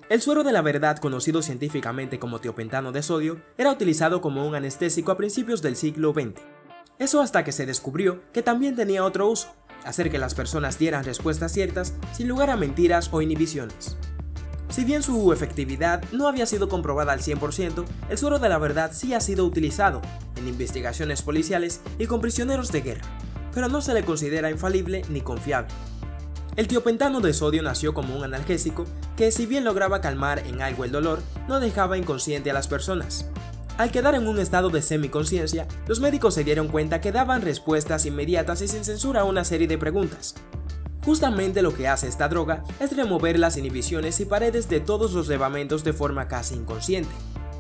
El suero de la verdad, conocido científicamente como tiopentano de sodio, era utilizado como un anestésico a principios del siglo XX. Eso hasta que se descubrió que también tenía otro uso: hacer que las personas dieran respuestas ciertas sin lugar a mentiras o inhibiciones. Si bien su efectividad no había sido comprobada al 100%, el suero de la verdad sí ha sido utilizado en investigaciones policiales y con prisioneros de guerra, pero no se le considera infalible ni confiable. El tiopentano de sodio nació como un analgésico que, si bien lograba calmar en algo el dolor, no dejaba inconsciente a las personas. Al quedar en un estado de semiconsciencia, los médicos se dieron cuenta que daban respuestas inmediatas y sin censura a una serie de preguntas. Justamente lo que hace esta droga es remover las inhibiciones y paredes de todos los levamentos de forma casi inconsciente.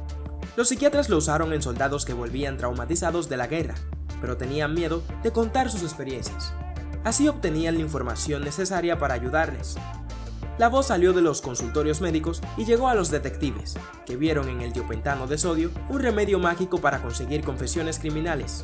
Los psiquiatras lo usaron en soldados que volvían traumatizados de la guerra, pero tenían miedo de contar sus experiencias. Así obtenían la información necesaria para ayudarles. La voz salió de los consultorios médicos y llegó a los detectives, que vieron en el tiopentano de sodio un remedio mágico para conseguir confesiones criminales.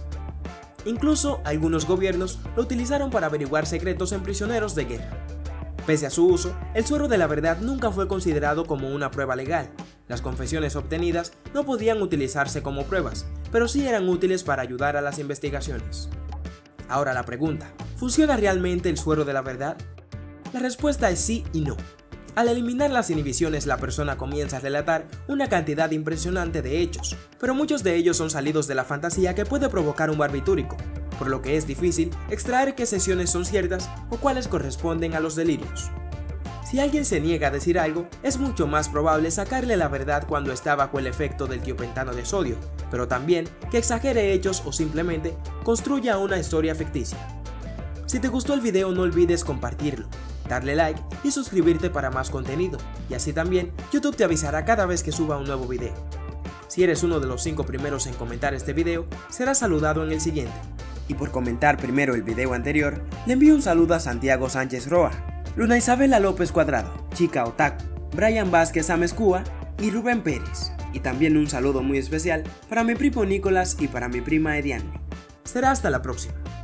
Incluso algunos gobiernos lo utilizaron para averiguar secretos en prisioneros de guerra. Pese a su uso, el suero de la verdad nunca fue considerado como una prueba legal. Las confesiones obtenidas no podían utilizarse como pruebas, pero sí eran útiles para ayudar a las investigaciones. Ahora la pregunta: ¿funciona realmente el suero de la verdad? La respuesta es sí y no. Al eliminar las inhibiciones, la persona comienza a relatar una cantidad impresionante de hechos, pero muchos de ellos son salidos de la fantasía que puede provocar un barbitúrico, por lo que es difícil extraer qué sesiones son ciertas o cuáles corresponden a los delirios. Si alguien se niega a decir algo, es mucho más probable sacarle la verdad cuando está bajo el efecto del tiopentano de sodio, pero también que exagere hechos o simplemente construya una historia ficticia. Si te gustó el video, no olvides compartirlo, darle like y suscribirte para más contenido, y así también YouTube te avisará cada vez que suba un nuevo video. Si eres uno de los 5 primeros en comentar este video, serás saludado en el siguiente. Y por comentar primero el video anterior, le envío un saludo a Santiago Sánchez Roa, Luna Isabela López Cuadrado, Chica Otaku, Brian Vázquez Amezcúa y Rubén Pérez. Y también un saludo muy especial para mi primo Nicolás y para mi prima Ediane. Será hasta la próxima.